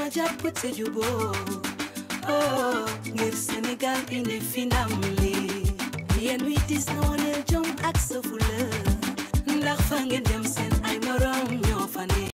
jàpp te juboo oh ngir Sénégal indi fi ndam li yéen wi dis na woneel jom ak sa fula ndax fa ngeen dem seen ay morom ñoo fa ne